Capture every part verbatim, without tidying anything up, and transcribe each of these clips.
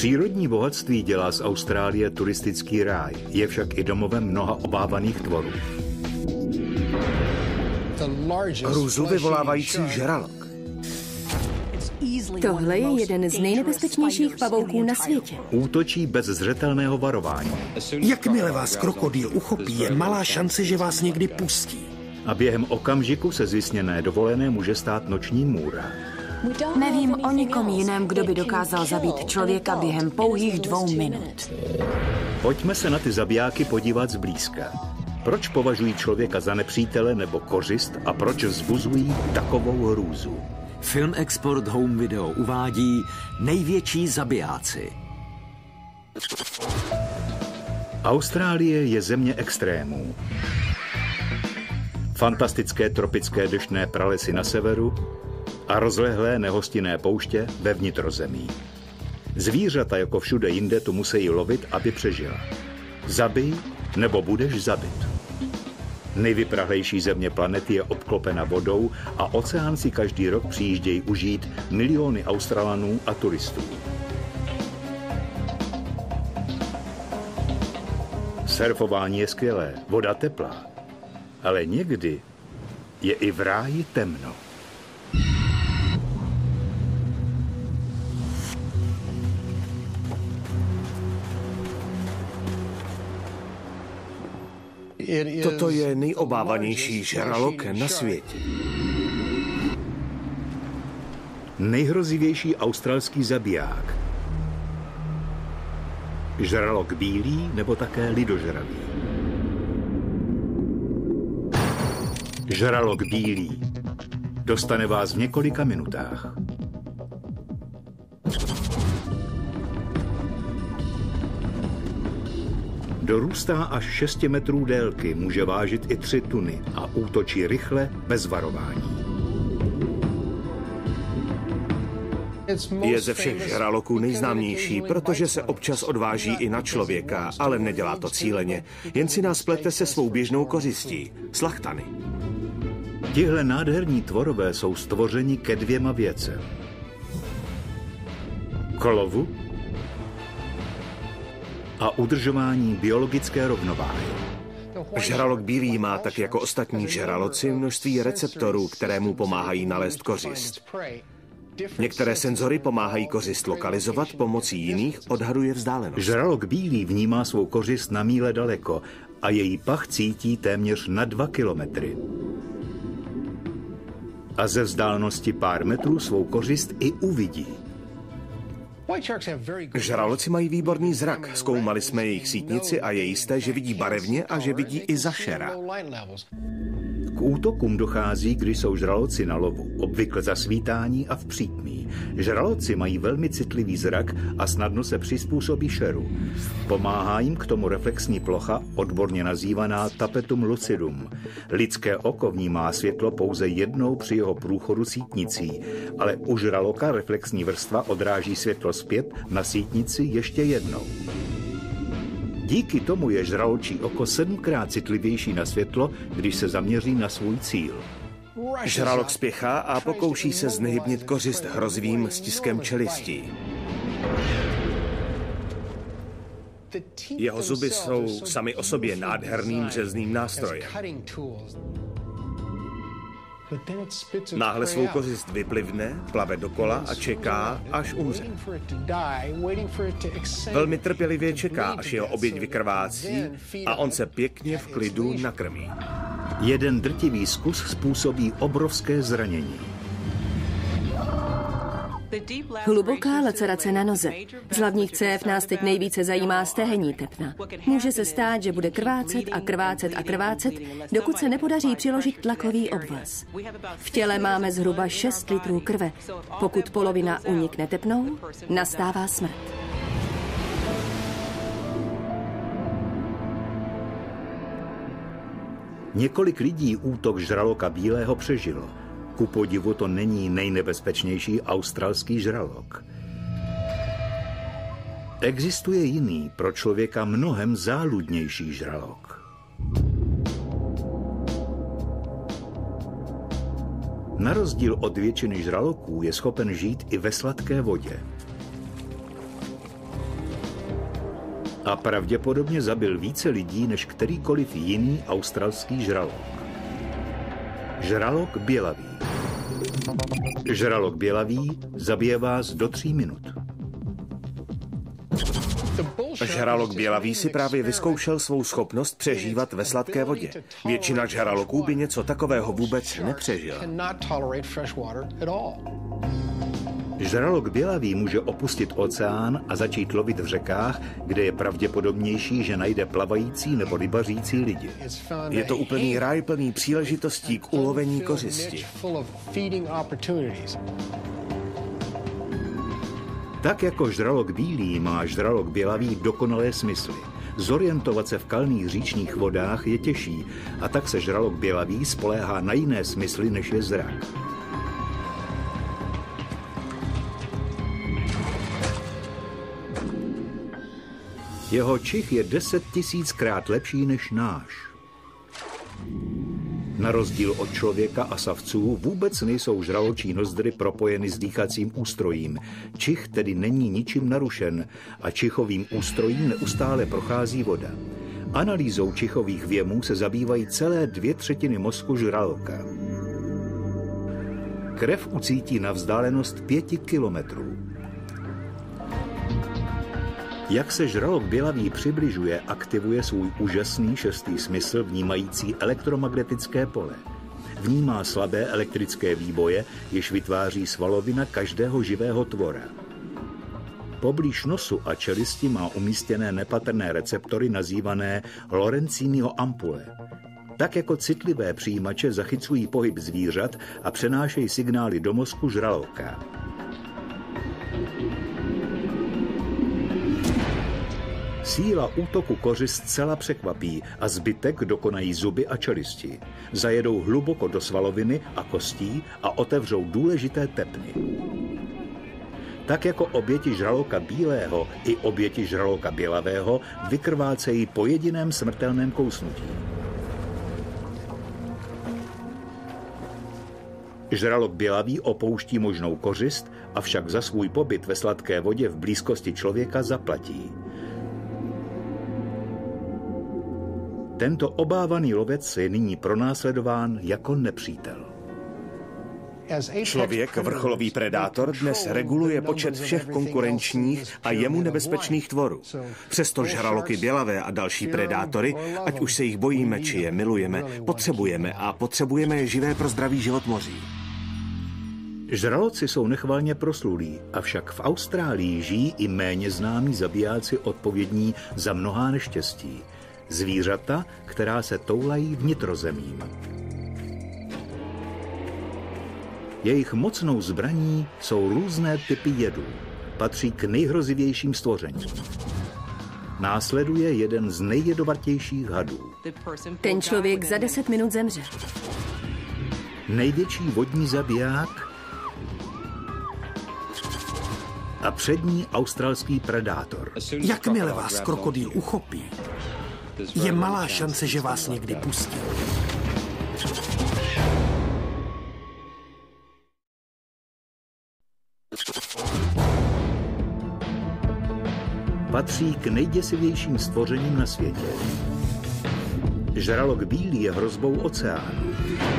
Přírodní bohatství dělá z Austrálie turistický ráj, je však i domovem mnoha obávaných tvorů. Hrůzu vyvolávající žralok. Tohle je jeden z nejnebezpečnějších pavouků na světě. Útočí bez zřetelného varování. Jakmile vás krokodýl uchopí, je malá šance, že vás někdy pustí. A během okamžiku se z vysněné dovolené může stát noční můra. Nevím o nikom jiném, kdo by dokázal zabít člověka během pouhých dvou minut. Pojďme se na ty zabijáky podívat zblízka. Proč považují člověka za nepřítele nebo kořist a proč vzbuzují takovou hrůzu? Film Export Home Video uvádí největší zabijáci. Austrálie je země extrémů. Fantastické tropické deštné pralesy na severu a rozlehlé nehostinné pouště ve vnitrozemí. Zvířata jako všude jinde tu musí lovit, aby přežila. Zabij, nebo budeš zabit. Nejvyprahlejší země planety je obklopena vodou a oceán si každý rok přijíždějí užít miliony Australanů a turistů. Surfování je skvělé, voda teplá, ale někdy je i v ráji temno. Toto je nejobávanější žralok na světě. Nejhrozivější australský zabiják. Žralok bílý nebo také lidožravý. Žralok bílý dostane vás v několika minutách. Dorůstá až šest metrů délky, může vážit i tři tuny a útočí rychle, bez varování. Je ze všech žraloků nejznámější, protože se občas odváží i na člověka, ale nedělá to cíleně. Jen si nás plete se svou běžnou kořistí, slachtany. Tihle nádherní tvorové jsou stvořeni ke dvěma věcem. K lovu a udržování biologické rovnováhy. Žralok bílý má tak jako ostatní žraloci množství receptorů, které mu pomáhají nalézt kořist. Některé senzory pomáhají kořist lokalizovat, pomocí jiných odhaduje vzdálenost. Žralok bílý vnímá svou kořist na míle daleko a její pach cítí téměř na dva kilometry. A ze vzdálenosti pár metrů svou kořist i uvidí. Žraloci mají výborný zrak. Zkoumali jsme jejich sítnici a je jisté, že vidí barevně a že vidí i za šera. K útokům dochází, když jsou žraloci na lovu, obvykle za svítání a v přítmí. Žraloci mají velmi citlivý zrak a snadno se přizpůsobí šeru. Pomáhá jim k tomu reflexní plocha, odborně nazývaná tapetum lucidum. Lidské oko vnímá světlo pouze jednou při jeho průchodu sítnicí, ale u žraloka reflexní vrstva odráží světlo zpět na sítnici ještě jednou. Díky tomu je žraločí oko sedmkrát citlivější na světlo, když se zaměří na svůj cíl. Žralok spěchá a pokouší se znehybnit kořist hrozivým stiskem čelistí. Jeho zuby jsou sami o sobě nádherným řezným nástrojem. Náhle svou kořist vyplivne, plave dokola a čeká, až umře. Velmi trpělivě čeká, až jeho oběť vykrvácí a on se pěkně v klidu nakrmí. Jeden drtivý zkus způsobí obrovské zranění. Hluboká lacerace na noze. Z hlavních cév nás teď nejvíce zajímá stehenní tepna. Může se stát, že bude krvácet a krvácet a krvácet, dokud se nepodaří přiložit tlakový obvaz. V těle máme zhruba šest litrů krve. Pokud polovina unikne tepnou, nastává smrt. Několik lidí útok žraloka bílého přežilo. Ku podivu to není nejnebezpečnější australský žralok. Existuje jiný, pro člověka mnohem záludnější žralok. Na rozdíl od většiny žraloků je schopen žít i ve sladké vodě. A pravděpodobně zabil více lidí než kterýkoliv jiný australský žralok. Žralok bělavý. Žralok bělavý zabije vás do tří minut. Žralok bělavý si právě vyzkoušel svou schopnost přežívat ve sladké vodě. Většina žraloků by něco takového vůbec nepřežila. Žralok bělavý může opustit oceán a začít lovit v řekách, kde je pravděpodobnější, že najde plavající nebo rybařící lidi. Je to úplný ráj plný příležitostí k ulovení kořisti. Tak jako žralok bílý má žralok bělavý dokonalé smysly. Zorientovat se v kalných říčních vodách je těžší a tak se žralok bělavý spoléhá na jiné smysly, než je zrak. Jeho čich je deset tisíckrát lepší než náš. Na rozdíl od člověka a savců vůbec nejsou žraločí nozdry propojeny s dýchacím ústrojím. Čich tedy není ničím narušen a čichovým ústrojím neustále prochází voda. Analýzou čichových věmů se zabývají celé dvě třetiny mozku žraloka. Krev ucítí na vzdálenost pěti kilometrů. Jak se žralok bělavý přibližuje, aktivuje svůj úžasný šestý smysl vnímající elektromagnetické pole. Vnímá slabé elektrické výboje, jež vytváří svalovina každého živého tvora. Poblíž nosu a čelisti má umístěné nepatrné receptory nazývané Lorenziniho ampule. Tak jako citlivé přijímače zachycují pohyb zvířat a přenášejí signály do mozku žraloka. Síla útoku koři zcela překvapí a zbytek dokonají zuby a čelisti. Zajedou hluboko do svaloviny a kostí a otevřou důležité tepny. Tak jako oběti žraloka bílého i oběti žraloka bělavého vykrvácejí po jediném smrtelném kousnutí. Žralok bělavý opouští možnou kořist, avšak za svůj pobyt ve sladké vodě v blízkosti člověka zaplatí. Tento obávaný lovec je nyní pronásledován jako nepřítel. Člověk, vrcholový predátor, dnes reguluje počet všech konkurenčních a jemu nebezpečných tvorů. Přesto žraloky bělavé a další predátory, ať už se jich bojíme, či je milujeme, potřebujeme a potřebujeme je živé pro zdravý život moří. Žraloci jsou nechvalně proslulí, avšak v Austrálii žijí i méně známí zabijáci odpovědní za mnohá neštěstí. Zvířata, která se toulají vnitrozemím. Jejich mocnou zbraní jsou různé typy jedů. Patří k nejhrozivějším stvořením. Následuje jeden z nejjedovatějších hadů. Ten člověk za deset minut zemře. Největší vodní zabiják a přední australský predátor. Jakmile vás krokodýl uchopí, je malá šance, že vás někdy pustí. Patří k nejděsivějším stvořením na světě. Žralok bílý je hrozbou oceánu.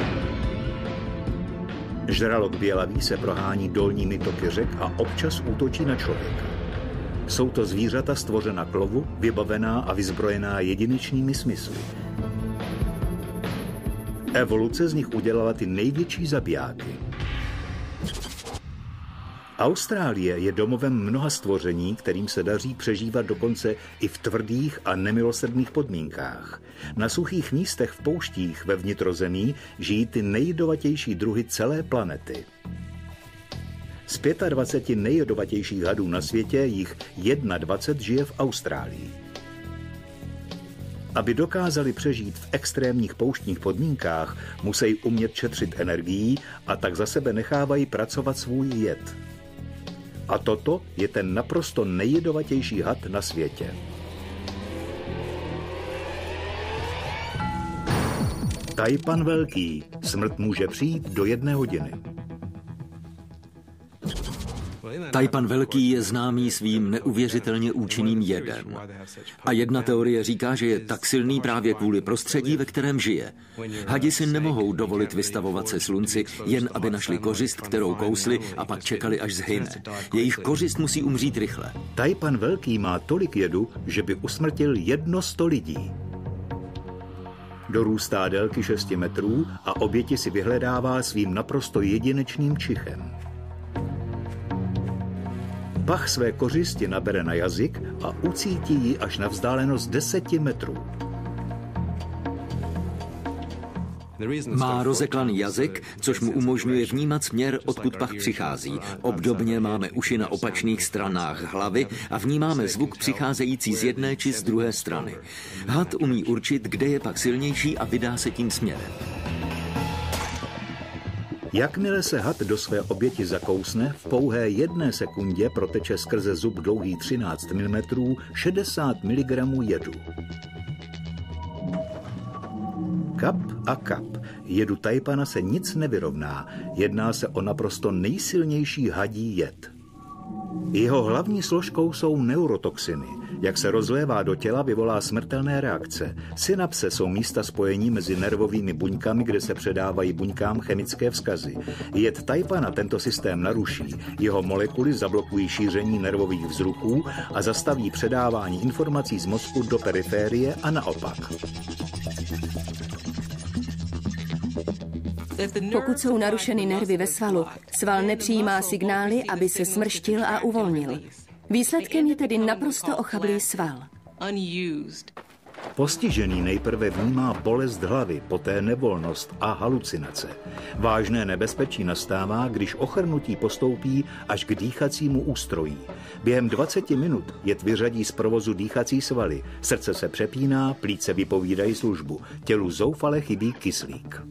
Žralok bělavý se prohání dolními toky řek a občas útočí na člověka. Jsou to zvířata stvořena k lovu, vybavená a vyzbrojená jedinečnými smysly. Evoluce z nich udělala ty největší zabijáky. Austrálie je domovem mnoha stvoření, kterým se daří přežívat dokonce i v tvrdých a nemilosrdných podmínkách. Na suchých místech v pouštích ve vnitrozemí žijí ty nejjedovatější druhy celé planety. Z dvaceti pěti nejjedovatějších hadů na světě jich dvacet jedna žije v Austrálii. Aby dokázali přežít v extrémních pouštních podmínkách, musí umět šetřit energií a tak za sebe nechávají pracovat svůj jed. A toto je ten naprosto nejjedovatější had na světě. Tajpan velký. Smrt může přijít do jedné hodiny. Tajpan velký je známý svým neuvěřitelně účinným jedem. A jedna teorie říká, že je tak silný právě kvůli prostředí, ve kterém žije. Hadi si nemohou dovolit vystavovat se slunci, jen aby našli kořist, kterou kousli a pak čekali, až zhyne. Jejich kořist musí umřít rychle. Tajpan velký má tolik jedu, že by usmrtil jedno sto lidí. Dorůstá délky šesti metrů a oběti si vyhledává svým naprosto jedinečným čichem. Pach své kořisti nabere na jazyk a ucítí ji až na vzdálenost deseti metrů. Má rozeklaný jazyk, což mu umožňuje vnímat směr, odkud pach přichází. Obdobně máme uši na opačných stranách hlavy a vnímáme zvuk přicházející z jedné či z druhé strany. Had umí určit, kde je pak silnější a vydá se tím směrem. Jakmile se had do své oběti zakousne, v pouhé jedné sekundě proteče skrze zub dlouhý třináct milimetrů šedesát miligramů jedu. Kap a kap. Jedu tajpana se nic nevyrovná. Jedná se o naprosto nejsilnější hadí jed. Jeho hlavní složkou jsou neurotoxiny. Jak se rozlévá do těla, vyvolá smrtelné reakce. Synapse jsou místa spojení mezi nervovými buňkami, kde se předávají buňkám chemické vzkazy. Jed tajpana tento systém naruší. Jeho molekuly zablokují šíření nervových vzruchů a zastaví předávání informací z mozku do periférie a naopak. Pokud jsou narušeny nervy ve svalu, sval nepřijímá signály, aby se smrštil a uvolnil. Výsledkem je tedy naprosto ochablý sval. Postižený nejprve vnímá bolest hlavy, poté nevolnost a halucinace. Vážné nebezpečí nastává, když ochrnutí postoupí až k dýchacímu ústrojí. Během dvaceti minut jed vyřadí z provozu dýchací svaly, srdce se přepíná, plíce vypovídají službu, tělu zoufale chybí kyslík.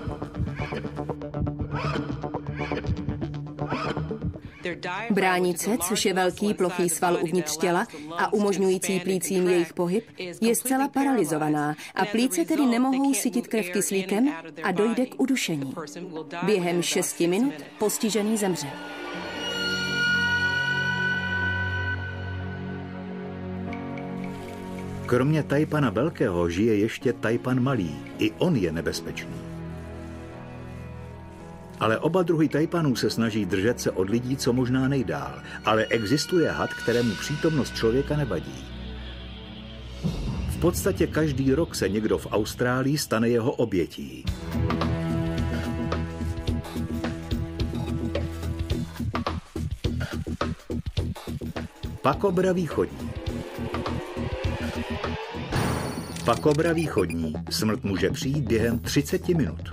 Bránice, což je velký plochý sval uvnitř těla a umožňující plícím jejich pohyb, je zcela paralyzovaná a plíce tedy nemohou sytit krev kyslíkem a dojde k udušení. Během šesti minut postižený zemře. Kromě tajpana velkého žije ještě tajpan malý. I on je nebezpečný. Ale oba druhy tajpanů se snaží držet se od lidí co možná nejdál. Ale existuje had, kterému přítomnost člověka nevadí. V podstatě každý rok se někdo v Austrálii stane jeho obětí. Pakobra východní. Pakobra východní. Smrt může přijít během třiceti minut.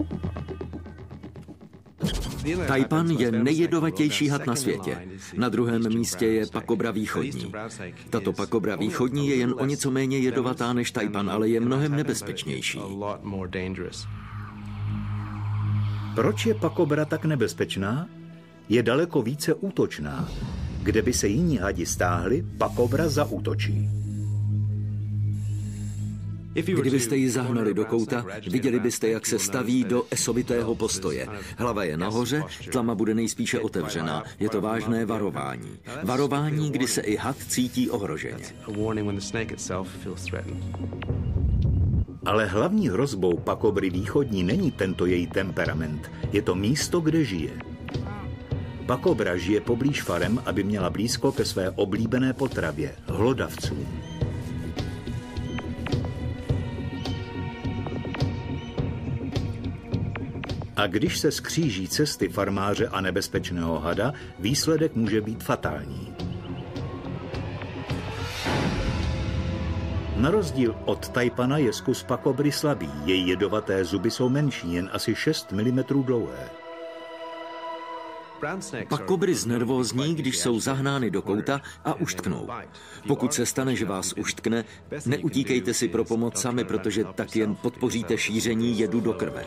Tajpan je nejjedovatější had na světě. Na druhém místě je pakobra východní. Tato pakobra východní je jen o něco méně jedovatá než tajpan, ale je mnohem nebezpečnější. Proč je pakobra tak nebezpečná? Je daleko více útočná. Kde by se jiní hadi stáhli, pakobra zaútočí. Kdybyste ji zahnali do kouta, viděli byste, jak se staví do esovitého postoje. Hlava je nahoře, tlama bude nejspíše otevřená. Je to vážné varování. Varování, kdy se i had cítí ohroženě. Ale hlavní hrozbou pakobry východní není tento její temperament. Je to místo, kde žije. Pakobra žije poblíž farem, aby měla blízko ke své oblíbené potravě, hlodavcům. A když se skříží cesty farmáře a nebezpečného hada, výsledek může být fatální. Na rozdíl od tajpana je zkus pakobry slabý, její jedovaté zuby jsou menší, jen asi šest milimetrů dlouhé. Pakobry znervózní, když jsou zahnány do kouta a uštknou. Pokud se stane, že vás uštkne, neutíkejte si pro pomoc sami, protože tak jen podpoříte šíření jedu do krve.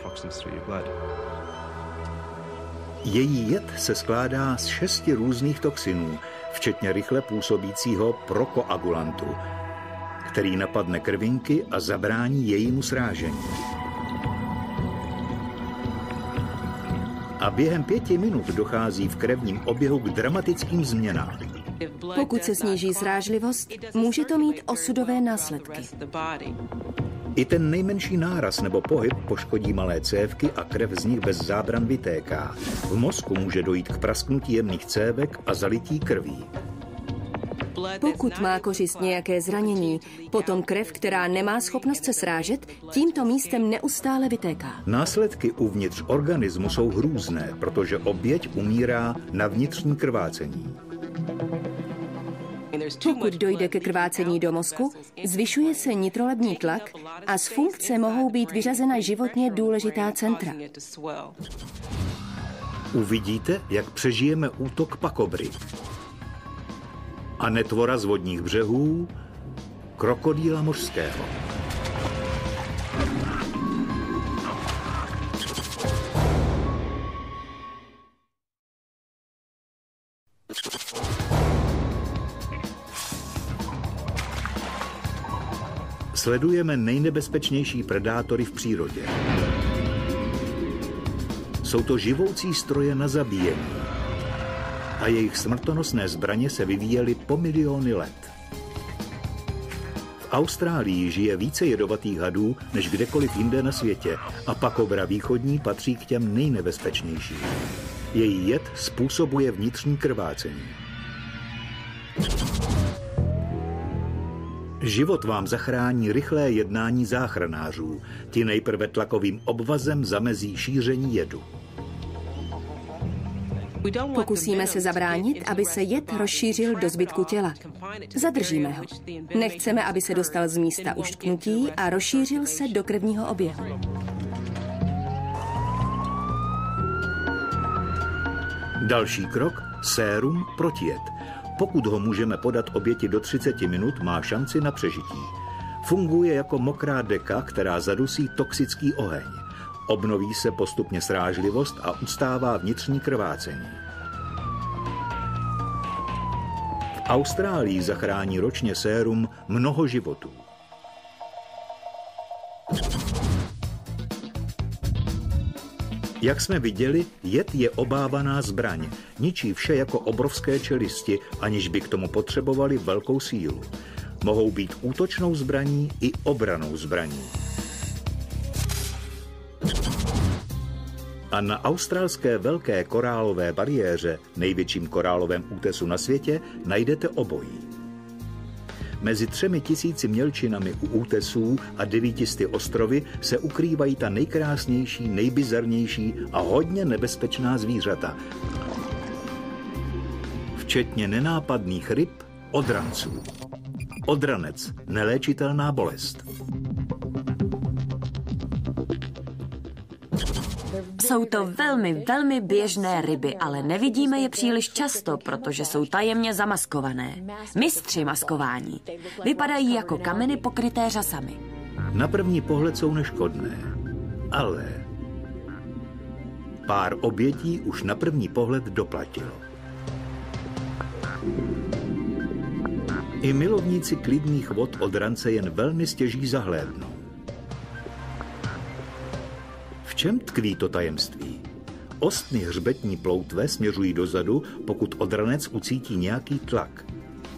Její jed se skládá z šesti různých toxinů, včetně rychle působícího prokoagulantu, který napadne krvinky a zabrání jejímu srážení. A během pěti minut dochází v krevním oběhu k dramatickým změnám. Pokud se sníží srážlivost, může to mít osudové následky. I ten nejmenší náraz nebo pohyb poškodí malé cévky a krev z nich bez zábran vytéká. V mozku může dojít k prasknutí jemných cévek a zalití krví. Pokud má kořist nějaké zranění, potom krev, která nemá schopnost se srážet, tímto místem neustále vytéká. Následky uvnitř organismu jsou hrůzné, protože oběť umírá na vnitřní krvácení. Pokud dojde ke krvácení do mozku, zvyšuje se nitrolební tlak a z funkce mohou být vyřazena životně důležitá centra. Uvidíte, jak přežijeme útok pakobry. A netvora z vodních břehů, krokodýla mořského. Sledujeme nejnebezpečnější predátory v přírodě. Jsou to živoucí stroje na zabíjení. A jejich smrtonosné zbraně se vyvíjely po miliony let. V Austrálii žije více jedovatých hadů než kdekoliv jinde na světě a pakobra východní patří k těm nejnebezpečnějším. Její jed způsobuje vnitřní krvácení. Život vám zachrání rychlé jednání záchranářů. Ti nejprve tlakovým obvazem zamezí šíření jedu. Pokusíme se zabránit, aby se jed rozšířil do zbytku těla. Zadržíme ho. Nechceme, aby se dostal z místa uštknutí a rozšířil se do krevního oběhu. Další krok – sérum proti jed. Pokud ho můžeme podat oběti do třicet minut, má šanci na přežití. Funguje jako mokrá deka, která zadusí toxický oheň. Obnoví se postupně srážlivost a ustává vnitřní krvácení. V Austrálii zachrání ročně sérum mnoho životů. Jak jsme viděli, jed je obávaná zbraň. Ničí vše jako obrovské čelisti, aniž by k tomu potřebovali velkou sílu. Mohou být útočnou zbraní i obranou zbraní. A na australské velké korálové bariéře, největším korálovém útesu na světě, najdete obojí. Mezi třemi tisíci mělčinami u útesů a devítisty ostrovy se ukrývají ta nejkrásnější, nejbizarnější a hodně nebezpečná zvířata. Včetně nenápadných ryb, odranců. Odranec, neléčitelná bolest. Jsou to velmi, velmi běžné ryby, ale nevidíme je příliš často, protože jsou tajemně zamaskované. Mistři maskování. Vypadají jako kameny pokryté řasami. Na první pohled jsou neškodné, ale pár obětí už na první pohled doplatilo. I milovníci klidných vod odrantce jen velmi stěží zahlédnou. V čem tkví to tajemství? Ostny hřbetní ploutve směřují dozadu, pokud odranec ucítí nějaký tlak.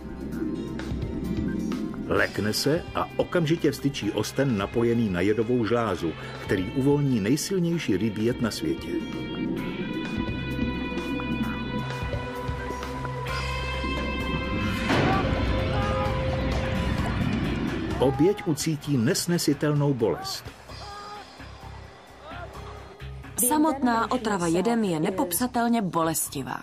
Lekne se a okamžitě vstyčí osten napojený na jedovou žlázu, který uvolní nejsilnější rybí jed na světě. Oběť ucítí nesnesitelnou bolest. Samotná otrava jedem je nepopsatelně bolestivá.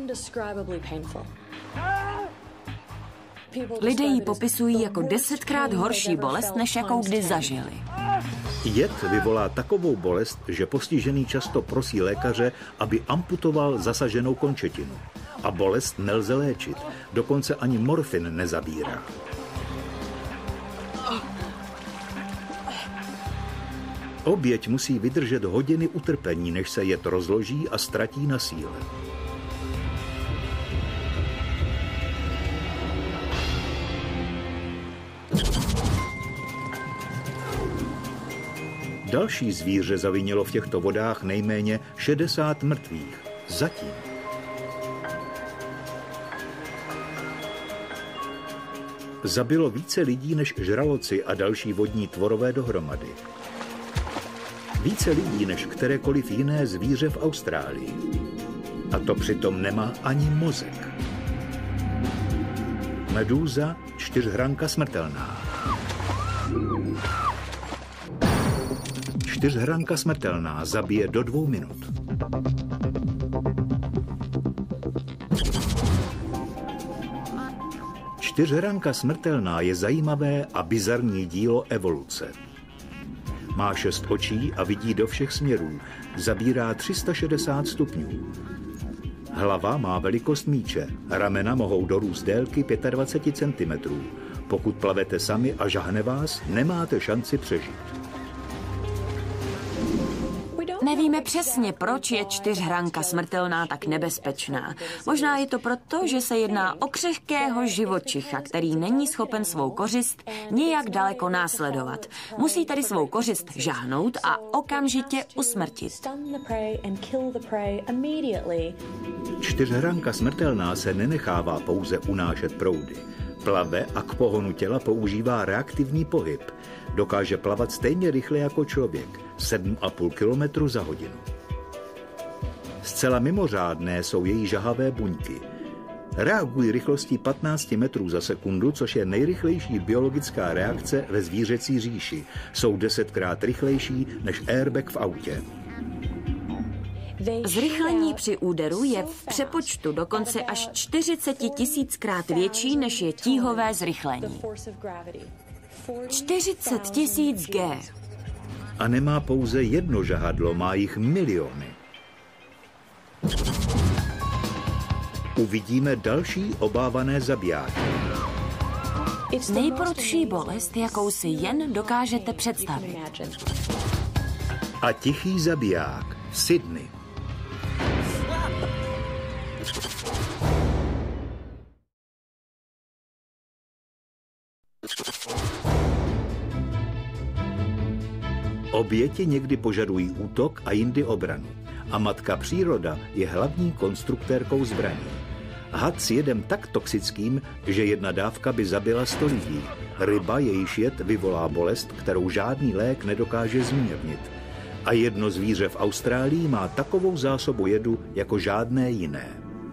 Lidé ji popisují jako desetkrát horší bolest, než jakou kdy zažili. Jed vyvolá takovou bolest, že postižený často prosí lékaře, aby amputoval zasaženou končetinu. A bolest nelze léčit, dokonce ani morfin nezabírá. Oběť musí vydržet hodiny utrpení, než se jed rozloží a ztratí na síle. Další zvíře zavinilo v těchto vodách nejméně šedesát mrtvých. Zatím. Zabilo více lidí než žraloci a další vodní tvorové dohromady. Více lidí než kterékoliv jiné zvíře v Austrálii. A to přitom nemá ani mozek. Medúza, čtyřhranka smrtelná. Čtyřhranka smrtelná zabije do dvou minut. Čtyřhranka smrtelná je zajímavé a bizarní dílo evoluce. Má šest očí a vidí do všech směrů. Zabírá tři sta šedesát stupňů. Hlava má velikost míče. Ramena mohou dorůst délky dvacet pět centimetrů. Pokud plavete sami a žahne vás, nemáte šanci přežít. Nevíme přesně, proč je čtyřhranka smrtelná tak nebezpečná. Možná je to proto, že se jedná o křehkého živočicha, který není schopen svou kořist nijak daleko následovat. Musí tedy svou kořist žahnout a okamžitě usmrtit. Čtyřhranka smrtelná se nenechává pouze unášet proudy. Plave a k pohonu těla používá reaktivní pohyb. Dokáže plavat stejně rychle jako člověk, sedm a půl kilometru za hodinu. Zcela mimořádné jsou její žahavé buňky. Reagují rychlostí patnáct metrů za sekundu, což je nejrychlejší biologická reakce ve zvířecí říši. Jsou desetkrát rychlejší než airbag v autě. Zrychlení při úderu je v přepočtu dokonce až čtyřicet tisíckrát větší, než je tíhové zrychlení. čtyřicet tisíc G. A nemá pouze jedno žahadlo, má jich miliony. Uvidíme další obávané zabijáky. Nejprudší bolest, jakou si jen dokážete představit. A tichý zabiják Sydney. Oběti někdy požadují útok a jindy obranu. A matka příroda je hlavní konstruktérkou zbraní. Had s jedem tak toxickým, že jedna dávka by zabila sto lidí. Ryba, jejíž jed vyvolá bolest, kterou žádný lék nedokáže zmírnit. A jedno zvíře v Austrálii má takovou zásobu jedu jako žádné jiné.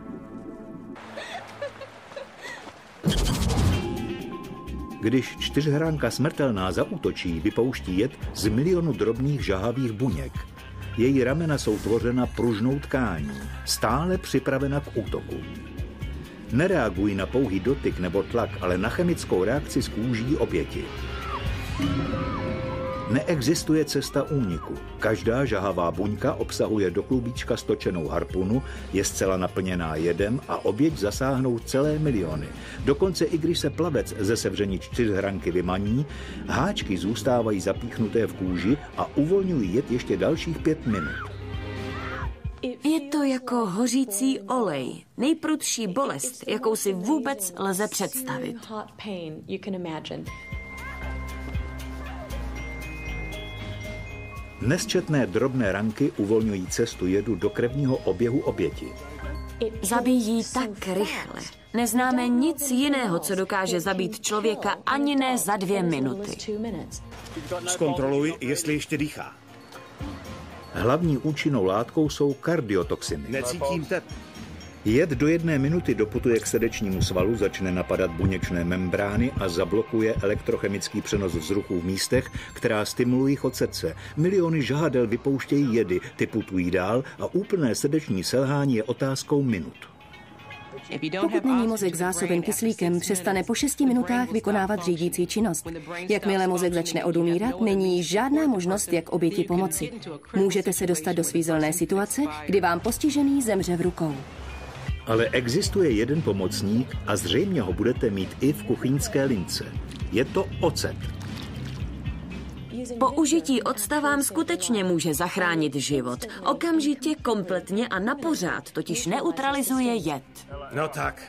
Když čtyřhránka smrtelná zaútočí, vypouští jed z milionu drobných žahavých buněk. Její ramena jsou tvořena pružnou tkání, stále připravena k útoku. Nereagují na pouhý dotyk nebo tlak, ale na chemickou reakci z kůží oběti. Neexistuje cesta úniku. Každá žahavá buňka obsahuje do klubíčka stočenou harpunu, je zcela naplněná jedem a oběť zasáhnou celé miliony. Dokonce i když se plavec ze sevření čtyřhranky vymaní, háčky zůstávají zapíchnuté v kůži a uvolňují jed ještě dalších pět minut. Je to jako hořící olej. Nejprudší bolest, jakou si vůbec lze představit. Nesčetné drobné ranky uvolňují cestu jedu do krevního oběhu oběti. Zabíjí tak rychle. Neznáme nic jiného, co dokáže zabít člověka ani ne za dvě minuty. Zkontroluj, jestli ještě dýchá. Hlavní účinnou látkou jsou kardiotoxiny. Necítím tep. Jed do jedné minuty doputuje k srdečnímu svalu, začne napadat buněčné membrány a zablokuje elektrochemický přenos vzruchu v místech, která stimulují chod srdce. Miliony žahadel vypouštějí jedy, ty putují dál a úplné srdeční selhání je otázkou minut. Pokud není mozek zásoben kyslíkem, přestane po šesti minutách vykonávat řídící činnost. Jakmile mozek začne odumírat, není žádná možnost, jak oběti pomoci. Můžete se dostat do svízelné situace, kdy vám postižený zemře v rukou. Ale existuje jeden pomocník a zřejmě ho budete mít i v kuchyňské lince. Je to ocet. Použití octa vám skutečně může zachránit život. Okamžitě, kompletně a napořád, totiž neutralizuje jed. No tak.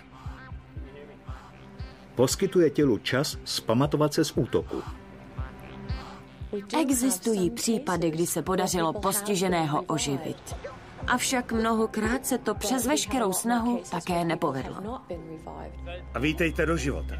Poskytuje tělu čas zpamatovat se z útoku. Existují případy, kdy se podařilo postiženého oživit. Avšak mnohokrát se to přes veškerou snahu také nepovedlo. A vítejte do života.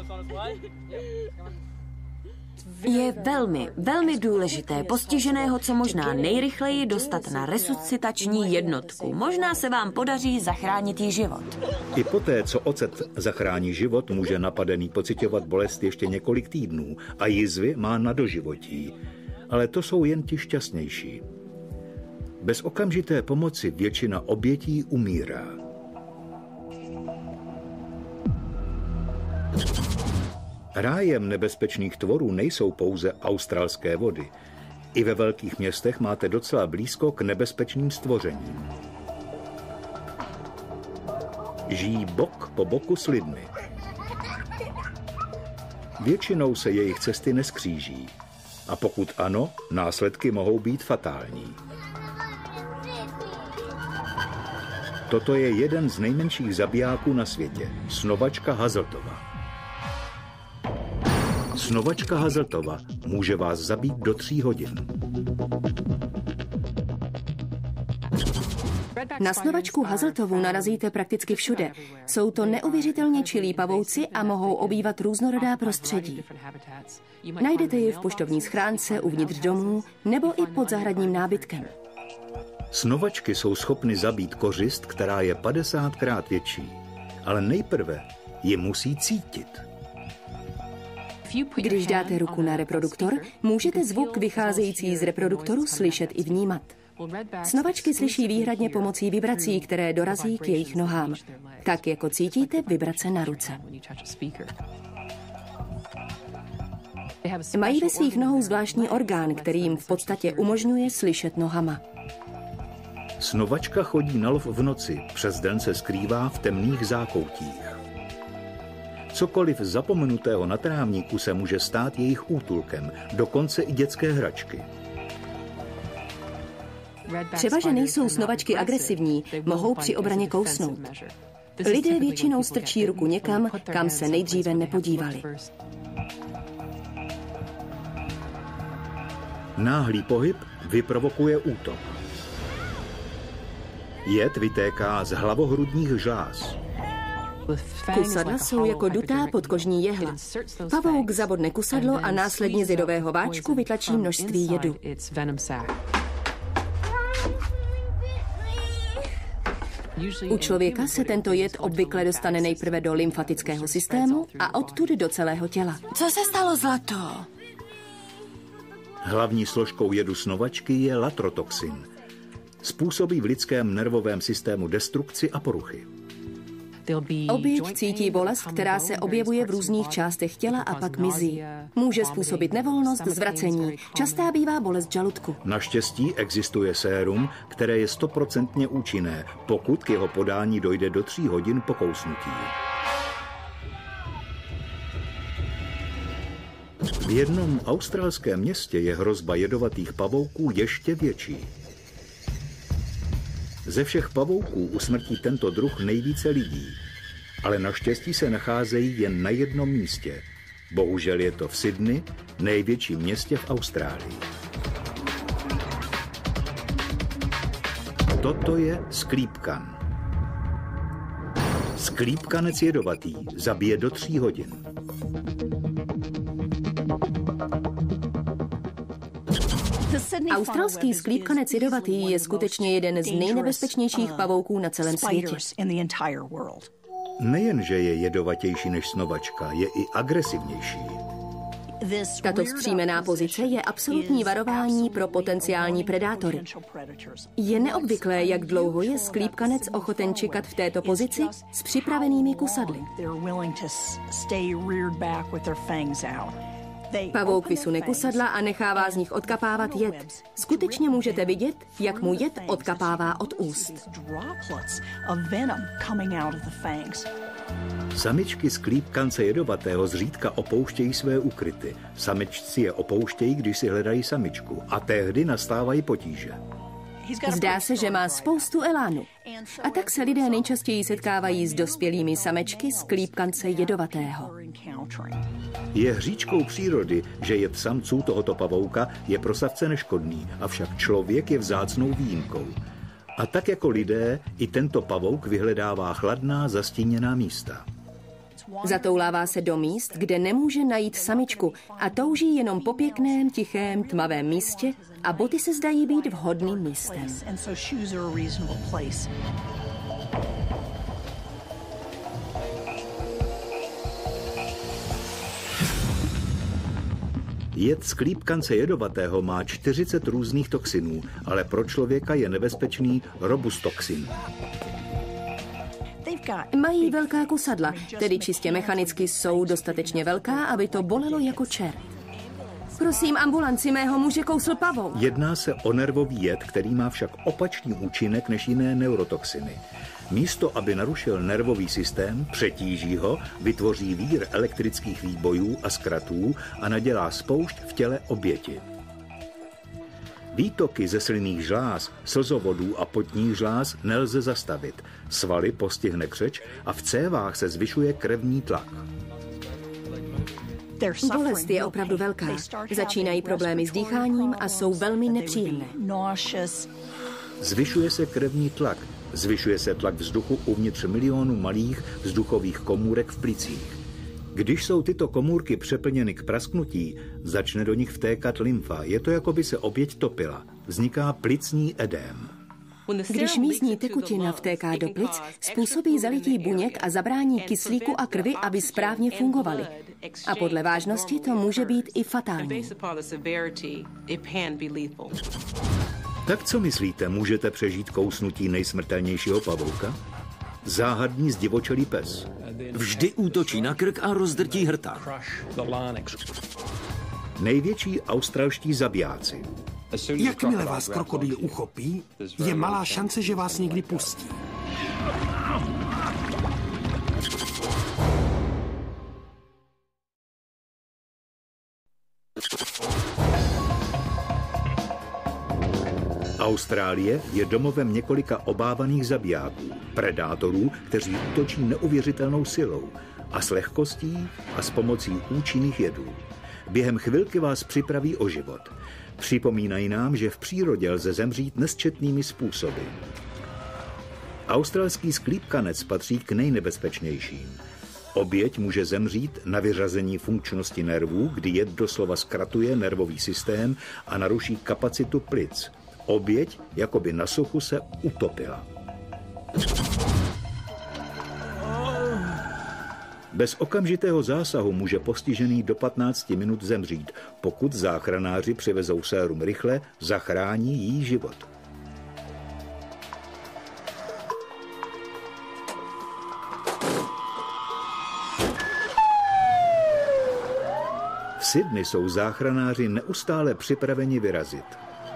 Je velmi, velmi důležité postiženého co možná nejrychleji dostat na resuscitační jednotku. Možná se vám podaří zachránit jí život. I poté, co ocet zachrání život, může napadený pociťovat bolest ještě několik týdnů a jizvy má na doživotí. Ale to jsou jen ti šťastnější. Bez okamžité pomoci většina obětí umírá. Rájem nebezpečných tvorů nejsou pouze australské vody. I ve velkých městech máte docela blízko k nebezpečným stvořením. Žijí bok po boku s lidmi. Většinou se jejich cesty neskříží. A pokud ano, následky mohou být fatální. Toto je jeden z nejmenších zabijáků na světě, snovačka Hazeltova. Snovačka Hazeltova může vás zabít do tří hodin. Na snovačku Hazeltovu narazíte prakticky všude. Jsou to neuvěřitelně čilí pavouci a mohou obývat různorodá prostředí. Najdete ji v poštovní schránce, uvnitř domů nebo i pod zahradním nábytkem. Snovačky jsou schopny zabít kořist, která je padesátkrát větší. Ale nejprve ji musí cítit. Když dáte ruku na reproduktor, můžete zvuk vycházející z reproduktoru slyšet i vnímat. Snovačky slyší výhradně pomocí vibrací, které dorazí k jejich nohám. Tak jako cítíte vibrace na ruce. Mají ve svých nohou zvláštní orgán, který jim v podstatě umožňuje slyšet nohama. Snovačka chodí na lov v noci, přes den se skrývá v temných zákoutích. Cokoliv zapomenutého na trávníku se může stát jejich útulkem, dokonce i dětské hračky. Třeba, že nejsou snovačky agresivní, mohou při obraně kousnout. Lidé většinou strčí ruku někam, kam se nejdříve nepodívali. Náhlý pohyb vyprovokuje útok. Jed vytéká z hlavohrudních žláz. Kusadla jsou jako dutá podkožní jehla. Pavouk zabodne kusadlo a následně z jedového váčku vytlačí množství jedu. U člověka se tento jed obvykle dostane nejprve do lymfatického systému a odtud do celého těla. Co se stalo, zlato? Hlavní složkou jedu snovačky je latrotoxin. Způsobí v lidském nervovém systému destrukci a poruchy. Oběť cítí bolest, která se objevuje v různých částech těla a pak mizí. Může způsobit nevolnost, zvracení. Častá bývá bolest žaludku. Naštěstí existuje sérum, které je stoprocentně účinné, pokud k jeho podání dojde do tří hodin po kousnutí. V jednom australském městě je hrozba jedovatých pavouků ještě větší. Ze všech pavouků usmrtí tento druh nejvíce lidí, ale naštěstí se nacházejí jen na jednom místě. Bohužel je to v Sydney, největším městě v Austrálii. Toto je sklípkan. Sklípkanec jedovatý zabije do tří hodin. Australský sklípkanec jedovatý je skutečně jeden z nejnebezpečnějších pavouků na celém světě. Nejenže je jedovatější než snovačka, je i agresivnější. Tato vzpřímená pozice je absolutní varování pro potenciální predátory. Je neobvyklé, jak dlouho je sklípkanec ochoten čekat v této pozici s připravenými kusadly. Pavouk vysune kusadla a nechává z nich odkapávat jed. Skutečně můžete vidět, jak mu jed odkapává od úst. Samičky sklípkance jedovatého zřídka opouštějí své úkryty. Samičci je opouštějí, když si hledají samičku. A tehdy nastávají potíže. Zdá se, že má spoustu elánu. A tak se lidé nejčastěji setkávají s dospělými samečky z klípkance jedovatého. Je hříčkou přírody, že jed samců tohoto pavouka je pro savce neškodný, avšak člověk je vzácnou výjimkou. A tak jako lidé, i tento pavouk vyhledává chladná, zastíněná místa. Zatoulává se do míst, kde nemůže najít samičku a touží jenom po pěkném, tichém, tmavém místě a boty se zdají být vhodným místem. Jed z klípkance jedovatého má čtyřicet různých toxinů, ale pro člověka je nebezpečný robustoxin. Mají velká kusadla, tedy čistě mechanicky jsou dostatečně velká, aby to bolelo jako čert. Prosím, ambulanci, mého muže kousl pavouk. Jedná se o nervový jed, který má však opačný účinek než jiné neurotoxiny. Místo, aby narušil nervový systém, přetíží ho, vytvoří vír elektrických výbojů a zkratů a nadělá spoušť v těle oběti. Výtoky ze slinných žláz, slzovodů a potních žláz nelze zastavit. Svaly postihne křeč a v cévách se zvyšuje krevní tlak. Bolest je opravdu velká. Začínají problémy s dýcháním a jsou velmi nepříjemné. Zvyšuje se krevní tlak. Zvyšuje se tlak vzduchu uvnitř milionů malých vzduchových komůrek v plicích. Když jsou tyto komůrky přeplněny k prasknutí, začne do nich vtékat lymfa. Je to, jako by se oběť topila. Vzniká plicní edém. Když místní tekutina vtéká do plic, způsobí zalití buněk a zabrání kyslíku a krvi, aby správně fungovaly. A podle vážnosti to může být i fatální. Tak co myslíte, můžete přežít kousnutí nejsmrtelnějšího pavouka? Záhadný zdivočelý pes. Vždy útočí na krk a rozdrtí hrtan. Největší australští zabijáci. Jakmile vás krokodýl uchopí, je malá šance, že vás někdy pustí. Austrálie je domovem několika obávaných zabijáků, predátorů, kteří útočí neuvěřitelnou silou a s lehkostí a s pomocí účinných jedů. Během chvilky vás připraví o život. Připomínají nám, že v přírodě lze zemřít nesčetnými způsoby. Australský sklípkanec patří k nejnebezpečnějším. Oběť může zemřít na vyřazení funkčnosti nervů, kdy jed doslova zkratuje nervový systém a naruší kapacitu plic. Oběť jakoby na suchu se utopila. Bez okamžitého zásahu může postižený do patnácti minut zemřít, pokud záchranáři přivezou sérum rychle, zachrání jí život. V Sydney jsou záchranáři neustále připraveni vyrazit.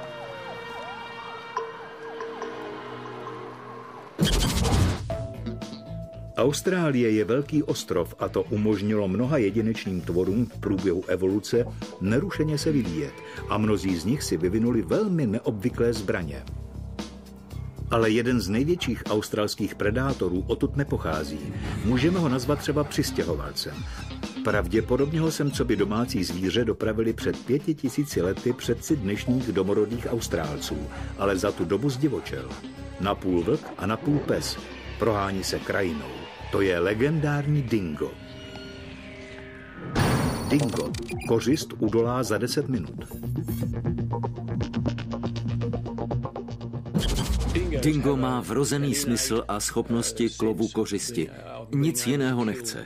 Austrálie je velký ostrov a to umožnilo mnoha jedinečným tvorům v průběhu evoluce nerušeně se vyvíjet a mnozí z nich si vyvinuli velmi neobvyklé zbraně. Ale jeden z největších australských predátorů odtud nepochází. Můžeme ho nazvat třeba přistěhovalcem. Pravděpodobně ho sem coby domácí zvíře dopravili před pěti tisíci lety předci dnešních domorodých Austrálců, ale za tu dobu zdivočel. Napůl vlk a napůl pes. Prohání se krajinou. To je legendární dingo. Dingo. Kořist udolá za deset minut. Dingo má vrozený smysl a schopnosti k lovu kořisti. Nic jiného nechce.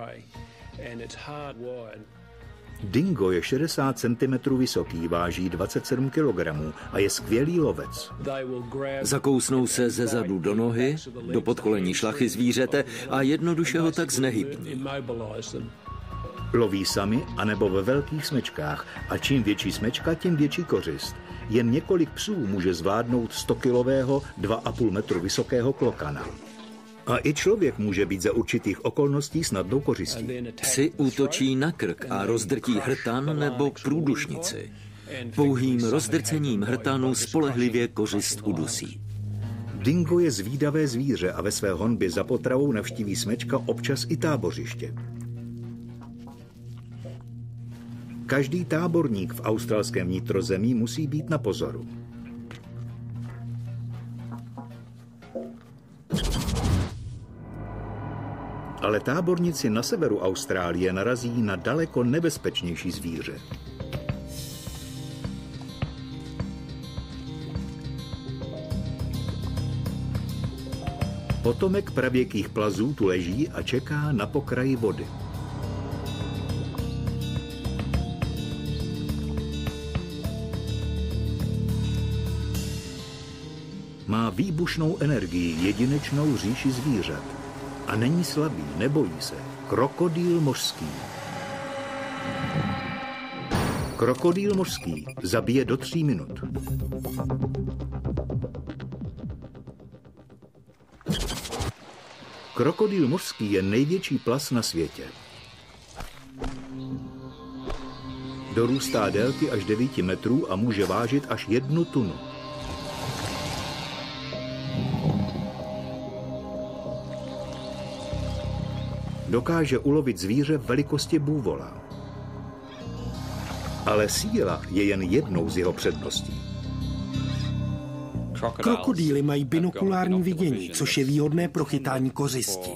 Dingo je šedesát centimetrů vysoký, váží dvacet sedm kilogramů a je skvělý lovec. Zakousnou se ze zadu do nohy, do podkolení šlachy zvířete a jednoduše ho tak znehybní. Loví sami anebo ve velkých smečkách a čím větší smečka, tím větší kořist. Jen několik psů může zvládnout stokilového, dva a půl metru vysokého klokana. A i člověk může být za určitých okolností snadnou kořistí. Psi útočí na krk a rozdrtí hrtan nebo průdušnici. Pouhým rozdrcením hrtanu spolehlivě kořist udusí. Dingo je zvídavé zvíře a ve své honbě za potravou navštíví smečka občas i tábořiště. Každý táborník v australském vnitrozemí musí být na pozoru. Ale táborníci na severu Austrálie narazí na daleko nebezpečnější zvíře. Potomek pravěkých plazů tu leží a čeká na pokraji vody. Má výbušnou energii, jedinečnou říši zvířat. A není slabý, nebojí se. Krokodýl mořský. Krokodýl mořský zabije do tří minut. Krokodýl mořský je největší plas na světě. Dorůstá délky až devět metrů a může vážit až jednu tunu. Dokáže ulovit zvíře velikosti bůvola. Ale síla je jen jednou z jeho předností. Krokodýly mají binokulární vidění, což je výhodné pro chytání kořisti.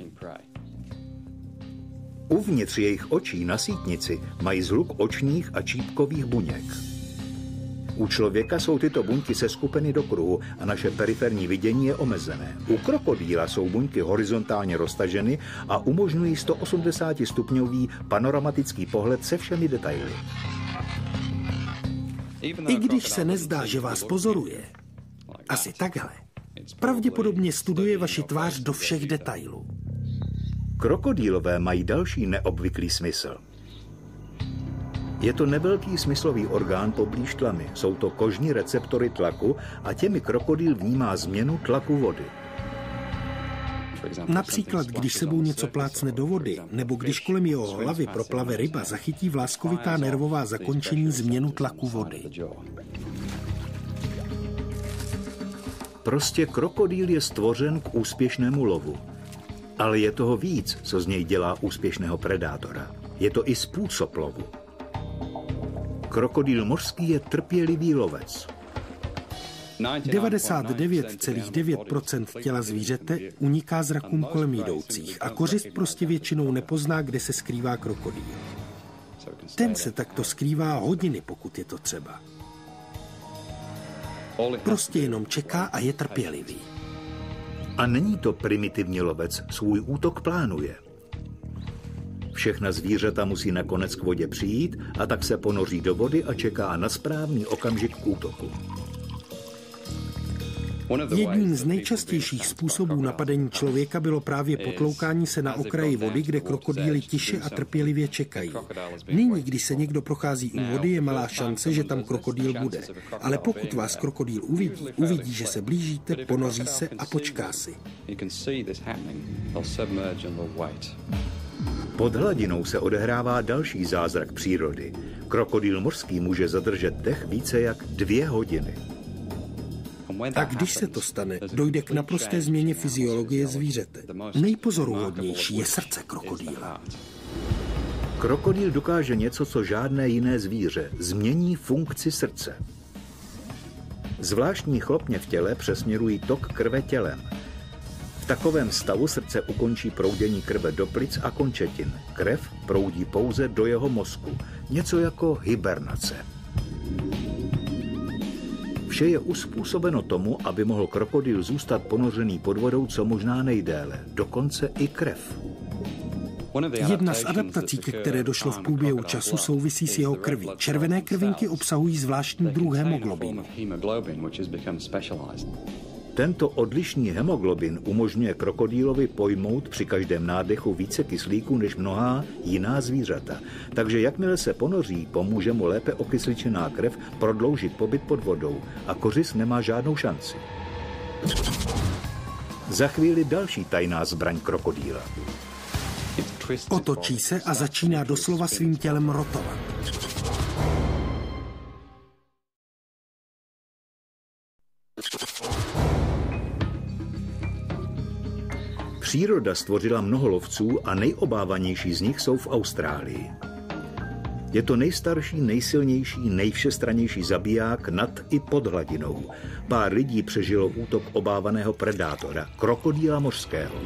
Uvnitř jejich očí na sítnici mají zhluk očních a čípkových buněk. U člověka jsou tyto buňky seskupeny do kruhu a naše periferní vidění je omezené. U krokodýla jsou buňky horizontálně roztaženy a umožňují sto osmdesát stupňový panoramatický pohled se všemi detaily. I když se nezdá, že vás pozoruje, asi takhle, pravděpodobně studuje vaši tvář do všech detailů. Krokodýlové mají další neobvyklý smysl. Je to nevelký smyslový orgán poblíž tlamy. Jsou to kožní receptory tlaku a těmi krokodýl vnímá změnu tlaku vody. Například, když sebou něco plácne do vody, nebo když kolem jeho hlavy proplave ryba, zachytí vláskovitá nervová zakončení změnu tlaku vody. Prostě krokodýl je stvořen k úspěšnému lovu. Ale je toho víc, co z něj dělá úspěšného predátora. Je to i způsob lovu. Krokodýl mořský je trpělivý lovec. devadesát devět celá devět procent těla zvířete uniká zrakům kolem jdoucích a kořist prostě většinou nepozná, kde se skrývá krokodýl. Ten se takto skrývá hodiny, pokud je to třeba. Prostě jenom čeká a je trpělivý. A není to primitivní lovec, svůj útok plánuje. Všechna zvířata musí nakonec k vodě přijít a tak se ponoří do vody a čeká na správný okamžik k útoku. Jedním z nejčastějších způsobů napadení člověka bylo právě potloukání se na okraji vody, kde krokodýly tiše a trpělivě čekají. Nyní, když se někdo prochází u vody, je malá šance, že tam krokodýl bude. Ale pokud vás krokodýl uvidí, uvidí, že se blížíte, ponoří se a počká si. Pod hladinou se odehrává další zázrak přírody. Krokodýl mořský může zadržet dech více jak dvě hodiny. A když se to stane, dojde k naprosté změně fyziologie zvířete. Nejpozoruhodnější je srdce krokodýla. Krokodýl dokáže něco, co žádné jiné zvíře. Změní funkci srdce. Zvláštní chlopně v těle přesměrují tok krve tělem. V takovém stavu srdce ukončí proudění krve do plic a končetin. Krev proudí pouze do jeho mozku. Něco jako hibernace. Vše je uspůsobeno tomu, aby mohl krokodýl zůstat ponořený pod vodou co možná nejdéle, dokonce i krev. Jedna z adaptací, ke které došlo v průběhu času, souvisí s jeho krví. Červené krvinky obsahují zvláštní druh hemoglobinu. Tento odlišný hemoglobin umožňuje krokodýlovi pojmout při každém nádechu více kyslíku než mnohá jiná zvířata. Takže jakmile se ponoří, pomůže mu lépe okysličená krev prodloužit pobyt pod vodou a kořist nemá žádnou šanci. Za chvíli další tajná zbraň krokodýla. Otočí se a začíná doslova svým tělem rotovat. Příroda stvořila mnoho lovců a nejobávanější z nich jsou v Austrálii. Je to nejstarší, nejsilnější, nejvšestrannější zabiják nad i pod hladinou. Pár lidí přežilo útok obávaného predátora, krokodýla mořského.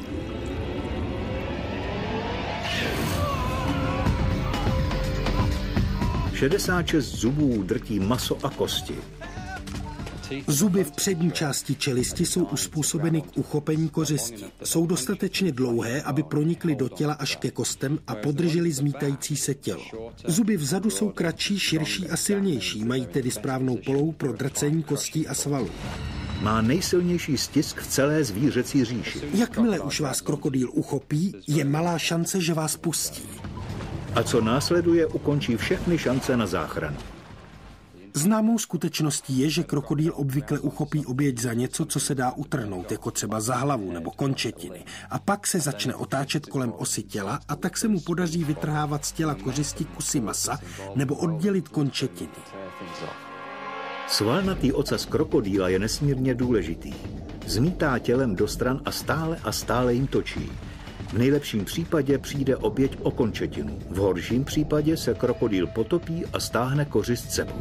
šedesát šest zubů drtí maso a kosti. Zuby v přední části čelisti jsou uspůsobeny k uchopení kořistí. Jsou dostatečně dlouhé, aby pronikly do těla až ke kostem a podržely zmítající se tělo. Zuby vzadu jsou kratší, širší a silnější, mají tedy správnou polou pro drcení kostí a svalů. Má nejsilnější stisk v celé zvířecí říši. Jakmile už vás krokodýl uchopí, je malá šance, že vás pustí. A co následuje, ukončí všechny šance na záchranu. Známou skutečností je, že krokodýl obvykle uchopí oběť za něco, co se dá utrhnout, jako třeba za hlavu nebo končetiny. A pak se začne otáčet kolem osy těla a tak se mu podaří vytrhávat z těla kořisti kusy masa nebo oddělit končetiny. Svalnatý ocas krokodýla je nesmírně důležitý. Zmítá tělem do stran a stále a stále jim točí. V nejlepším případě přijde oběť o končetinu. V horším případě se krokodýl potopí a stáhne kořist sebou.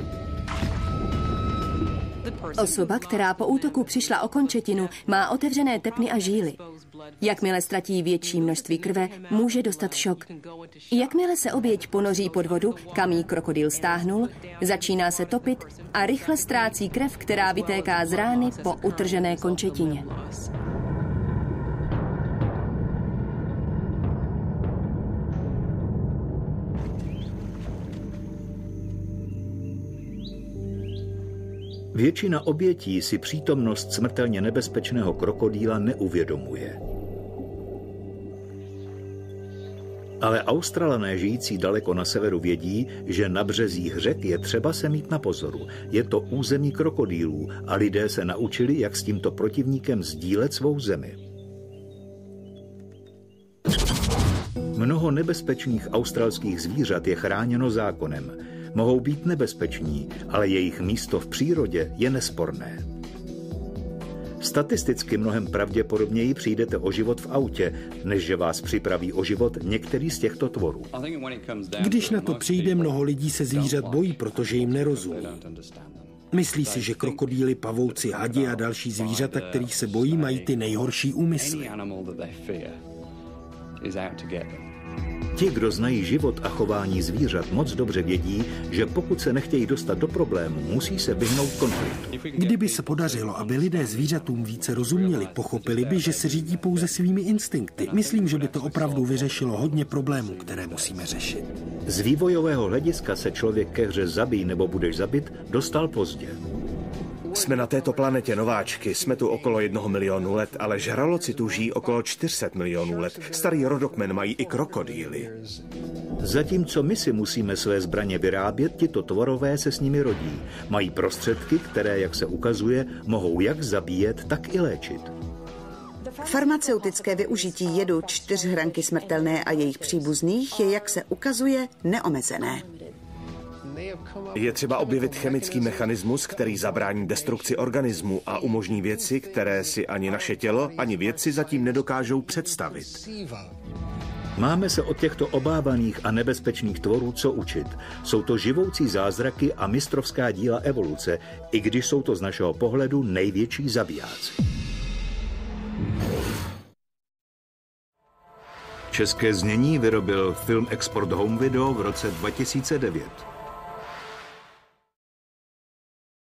Osoba, která po útoku přišla o končetinu, má otevřené tepny a žíly. Jakmile ztratí větší množství krve, může dostat šok. Jakmile se oběť ponoří pod vodu, kam jí krokodýl stáhnul, začíná se topit a rychle ztrácí krev, která vytéká z rány po utržené končetině. Většina obětí si přítomnost smrtelně nebezpečného krokodýla neuvědomuje. Ale Australané žijící daleko na severu vědí, že na březích řek je třeba se mít na pozoru. Je to území krokodýlů a lidé se naučili, jak s tímto protivníkem sdílet svou zemi. Mnoho nebezpečných australských zvířat je chráněno zákonem. Mohou být nebezpeční, ale jejich místo v přírodě je nesporné. Statisticky mnohem pravděpodobněji přijdete o život v autě, než že vás připraví o život některý z těchto tvorů. Když na to přijde, mnoho lidí se zvířat bojí, protože jim nerozumí. Myslí si, že krokodýly, pavouci, hadi a další zvířata, kterých se bojí, mají ty nejhorší úmysly. Ti, kdo znají život a chování zvířat, moc dobře vědí, že pokud se nechtějí dostat do problému, musí se vyhnout konfliktu. Kdyby se podařilo, aby lidé zvířatům více rozuměli, pochopili by, že se řídí pouze svými instinkty. Myslím, že by to opravdu vyřešilo hodně problémů, které musíme řešit. Z vývojového hlediska se člověk ke hře zabij nebo budeš zabit dostal pozdě. Jsme na této planetě nováčky, jsme tu okolo jednoho milionu let, ale žraloci tu žijí okolo čtyři sta milionů let. Starý rodokmen mají i krokodýly. Zatímco my si musíme své zbraně vyrábět, tito tvorové se s nimi rodí. Mají prostředky, které, jak se ukazuje, mohou jak zabíjet, tak i léčit. Farmaceutické využití jedu čtyřhranky smrtelné a jejich příbuzných je, jak se ukazuje, neomezené. Je třeba objevit chemický mechanismus, který zabrání destrukci organismu a umožní věci, které si ani naše tělo, ani vědci zatím nedokážou představit. Máme se od těchto obávaných a nebezpečných tvorů co učit. Jsou to živoucí zázraky a mistrovská díla evoluce, i když jsou to z našeho pohledu největší zabijáci. České znění vyrobil Film Export Home Video v roce dva tisíce devět.